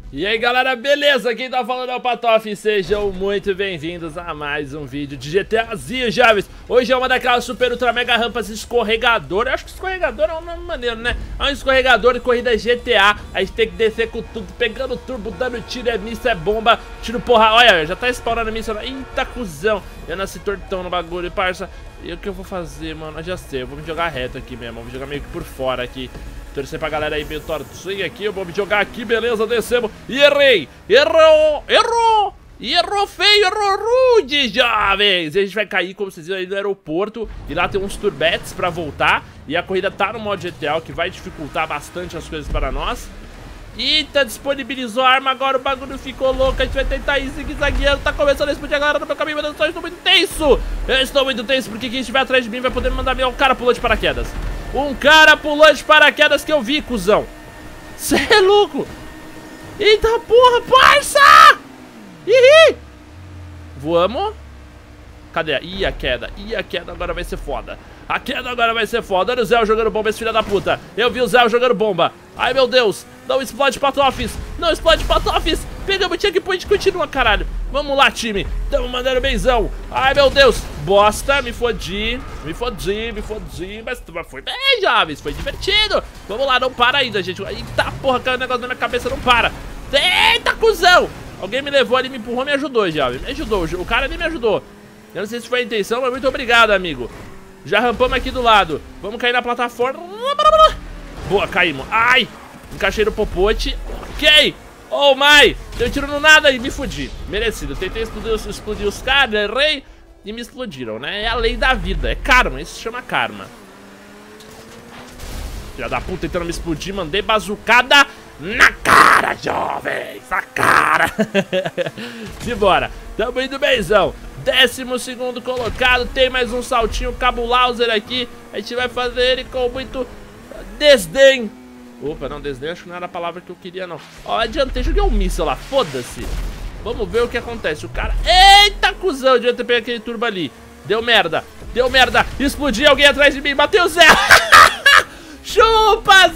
E aí galera, beleza? Quem tá falando é o Patof, sejam muito bem-vindos a mais um vídeo de GTAzinho, jovens. Hoje é uma daquelas super ultra mega rampas escorregador. Eu acho que escorregador é um nome maneiro, né? É um escorregador de corrida GTA. A gente tem que descer com tudo, pegando turbo, dando tiro, é míssil, é bomba, tiro porra. Olha, já tá spawnando míssil. Eita, cuzão. Eu nasci tortão no bagulho, parça. E o que eu vou fazer, mano? Eu já sei, eu vou me jogar reto aqui mesmo. Vou me jogar meio que por fora aqui. Torcer pra galera aí meio tortinho aqui. Eu vou me jogar aqui, beleza, descemos. E errei, errou feio, errou rude, jovens. E a gente vai cair, como vocês viram aí, no aeroporto. E lá tem uns turbetes pra voltar. E a corrida tá no modo GTA, o que vai dificultar bastante as coisas para nós. Eita, disponibilizou a arma, agora o bagulho ficou louco. A gente vai tentar ir zigue-zagueando. Tá começando a explodir agora no meu caminho, meu Deus do céu, eu estou muito tenso. Eu estou muito tenso, porque quem estiver atrás de mim vai poder me mandar meu cara pulou de paraquedas. Um cara pulou de paraquedas que eu vi, cuzão. Cê é louco. Eita porra, parça! Ih! Voamos. Cadê? Ih, a queda agora vai ser foda. A queda agora vai ser foda. Olha o Zé jogando bomba, esse filho da puta. Eu vi o Zé jogando bomba. Ai, meu Deus. Não explode, Patofes. Não explode, Patofes. Pegamos o checkpoint, continua, caralho. Vamos lá, time. Tamo mandando benzão. Ai, meu Deus. Bosta, me fodi. Mas foi bem, jovens. Foi divertido. Vamos lá, não para ainda, gente. Eita, porra, caiu um negócio na minha cabeça, não para. Eita, cuzão. Alguém me levou ali, me empurrou, me ajudou, jovem. Me ajudou. O cara nem me ajudou. Eu não sei se foi a intenção, mas muito obrigado, amigo. Já rampamos aqui do lado. Vamos cair na plataforma. Boa, caímos. Ai, encaixei no popote. Ok. Oh my, deu tiro no nada e me fudi. Merecido, tentei explodir os caras, errei e me explodiram, né? É a lei da vida, é karma, isso se chama karma. Filha da puta tentando me explodir, mandei bazucada na cara, jovens, na cara. Simbora, tamo indo benzão. 12º colocado, tem mais um saltinho Cabulauser aqui. A gente vai fazer ele com muito desdém. Opa, não, desdém acho que não era a palavra que eu queria, não. Ó, adiantei, joguei um míssil lá, foda-se. Vamos ver o que acontece, o cara... Eita, cuzão, eu devia ter pegado aquele turbo ali. Deu merda, explodi alguém atrás de mim, bateu o Zé. Chupa,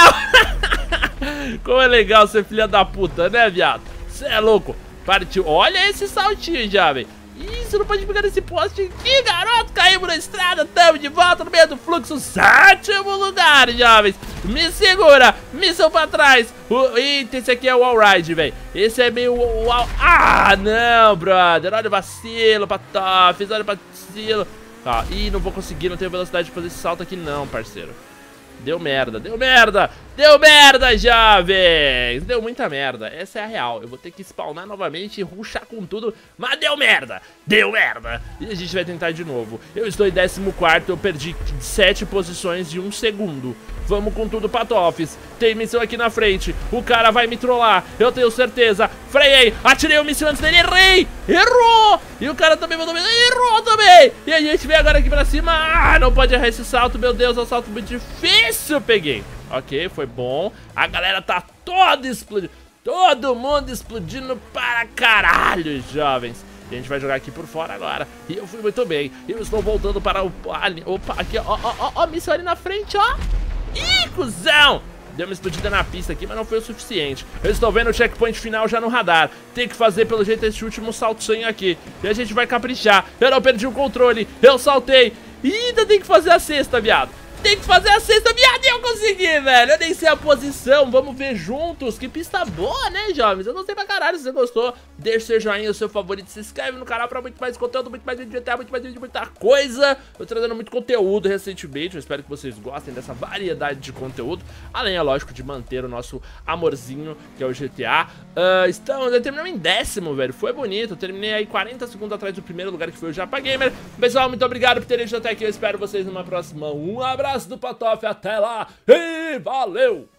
Zé. Como é legal ser filha da puta, né, viado? Cê é louco. Partiu, olha esse saltinho já, velho. Ih, você não pode pegar nesse poste aqui, garoto. Caímos na estrada, tamo de volta no meio do fluxo. 7º lugar, jovens. Me segura, missão pra trás. Eita, esse aqui é o wallride, velho. Esse é meio wall... Ah, não, brother. Olha o vacilo, Patofes, olha o vacilo. Tá, ih, não vou conseguir, não tenho velocidade de fazer esse salto aqui não, parceiro. Deu merda, jovens. Deu muita merda, essa é a real. Eu vou ter que spawnar novamente e rushar com tudo. Mas deu merda. E a gente vai tentar de novo. Eu estou em 14º, eu perdi 7 posições de 1 segundo. Vamos com tudo, Patofes. Tem míssil aqui na frente, o cara vai me trollar, eu tenho certeza. Freiei, atirei o míssil antes dele, errei. Errou. E o cara também mandou, errou também. E a gente vem agora aqui pra cima. Ah, não pode errar esse salto, meu Deus, é um salto muito difícil. Peguei, ok, foi bom. A galera tá toda explodindo, todo mundo explodindo para caralho, jovens. E a gente vai jogar aqui por fora agora. E eu fui muito bem, eu estou voltando para o... Opa, aqui, ó, míssil ali na frente, ó. Ih, cuzão! Deu uma explodida na pista aqui, mas não foi o suficiente. Eu estou vendo o checkpoint final já no radar. Tem que fazer, pelo jeito, esse último saltinho aqui. E a gente vai caprichar. Eu não perdi o controle, eu saltei. E ainda tem que fazer a sexta, viado. E eu consegui, velho. Eu nem sei a posição, vamos ver juntos. Que pista boa, né, jovens? Eu gostei pra caralho, se você gostou, deixa o seu joinha, o seu favorito, se inscreve no canal pra muito mais conteúdo, muito mais vídeo de GTA, muito mais vídeo de muita coisa. Eu tô trazendo muito conteúdo recentemente, eu espero que vocês gostem dessa variedade de conteúdo. Além, é lógico, de manter o nosso amorzinho, que é o GTA. Eu terminei em 10º, velho, foi bonito. Eu terminei aí 40 segundos atrás do primeiro lugar, que foi o Japa Gamer. Pessoal, muito obrigado por terem visto até aqui, eu espero vocês numa próxima. Um abraço do Patof, até lá e valeu!